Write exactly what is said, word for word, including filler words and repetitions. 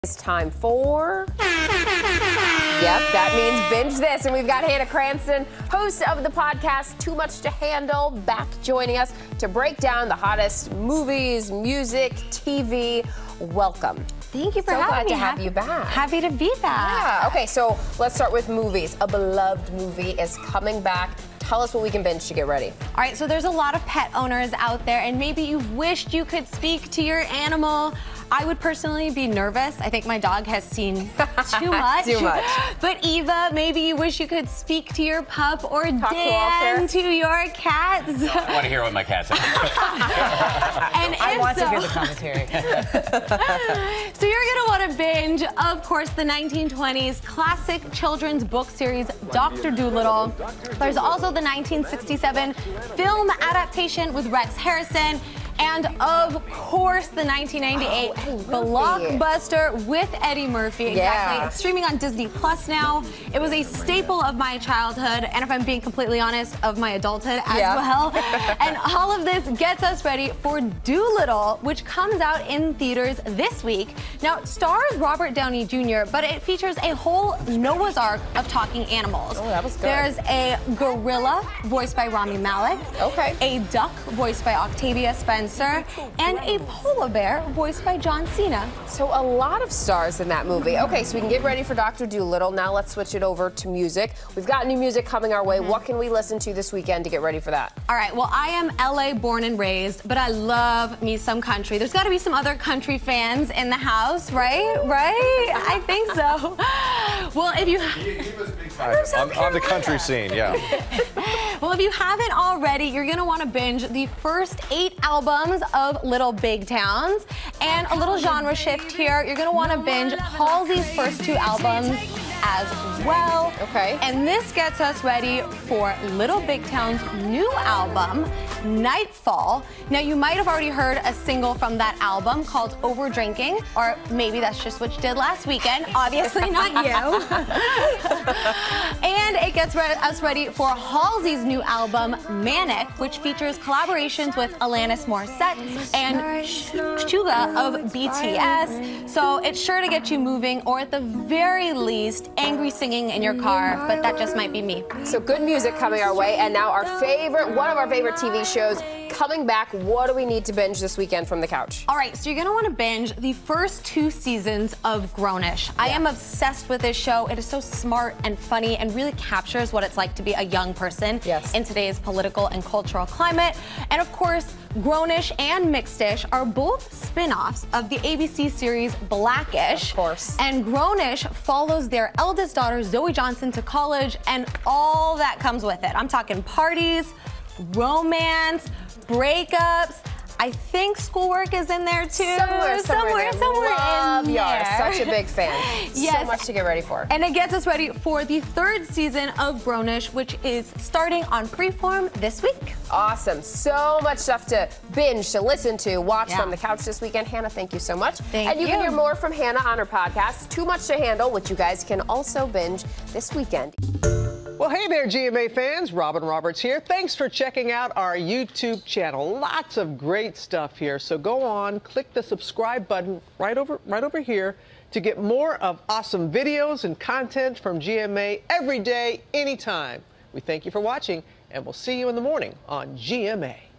It's time for... Yep, that means binge this. And we've got Hannah Cranston, host of the podcast Too Much to Handle, back joining us to break down the hottest movies, music, T V. Welcome. Thank you for so having me. So glad to have you back. Happy to be back. Yeah, okay, so let's start with movies. A beloved movie is coming back. Tell us what we can binge to get ready. All right, so there's a lot of pet owners out there, and maybe you've wished you could speak to your animal. I would personally be nervous. I think my dog has seen too much. Too much. But Eva, maybe you wish you could speak to your pup, or Talk Dan to, to your cats. No, I want to hear what my cat says. And I want so, to hear the commentary. So you're going to want to binge, of course, the nineteen twenties classic children's book series, Doctor Dolittle. There's also the nineteen sixty-seven film adaptation with Rex Harrison. And of course, the nineteen ninety-eight oh, blockbuster with Eddie Murphy. Exactly. Yeah. It's streaming on Disney Plus now. It was a staple of my childhood, and if I'm being completely honest, of my adulthood as yeah. well. And all of this gets us ready for Dolittle, which comes out in theaters this week. Now, it stars Robert Downey Junior, but it features a whole Noah's Ark of talking animals. Oh, that was good. There's a gorilla, voiced by Rami Malek. Okay. A duck, voiced by Octavia Spencer. And a polar bear voiced by John Cena. So a lot of stars in that movie. Okay, so we can get ready for Doctor Dolittle. Now let's switch it over to music. We've got new music coming our way. Mm-hmm. What can we listen to this weekend to get ready for that? All right, well, I am L A born and raised, but I love me some country. There's got to be some other country fans in the house, right? Right? I think so. Well, if you... On, on the country scene, yeah. Well, if you haven't already, you're going to want to binge the first eight albums of Little Big Towns. And a little genre shift here, you're going to want to binge Halsey's first two albums as well. Okay. And this gets us ready for Little Big Town's new album, Nightfall. Now, you might have already heard a single from that album called Over Drinking, or maybe that's just what you did last weekend. Obviously not you. And it gets re us ready for Halsey's new album, Manic, which features collaborations with Alanis Morissette and Suga of B T S. So it's sure to get you moving, or at the very least, angry singing in your car, but that just might be me. So good music coming our way, and now our favorite, one of our favorite T V shows coming back. What do we need to binge this weekend from the couch? All right, so you're gonna wanna binge the first two seasons of Grownish. Yeah. I am obsessed with this show. It is so smart and funny and really captures what it's like to be a young person yes. in today's political and cultural climate. And of course, Grownish and Mixedish are both spin-offs of the A B C series Blackish. Of course. And Grownish follows their eldest daughter, Zoe Johnson, to college, and all that comes with it. I'm talking parties, romance, breakups. I think schoolwork is in there too. Somewhere, somewhere, somewhere, somewhere Love in Yar. there. Such a big fan. Yes. So much to get ready for. And it gets us ready for the third season of Grownish, which is starting on Freeform this week. Awesome. So much stuff to binge, to listen to, watch yeah. from the couch this weekend. Hannah, thank you so much. Thank and you, you can hear more from Hannah on her podcast, Too Much to Handle, which you guys can also binge this weekend. Well, hey there, G M A fans. Robin Roberts here. Thanks for checking out our YouTube channel. Lots of great stuff here. So go on, click the subscribe button right over, right over here to get more of awesome videos and content from G M A every day, anytime. We thank you for watching, and we'll see you in the morning on G M A.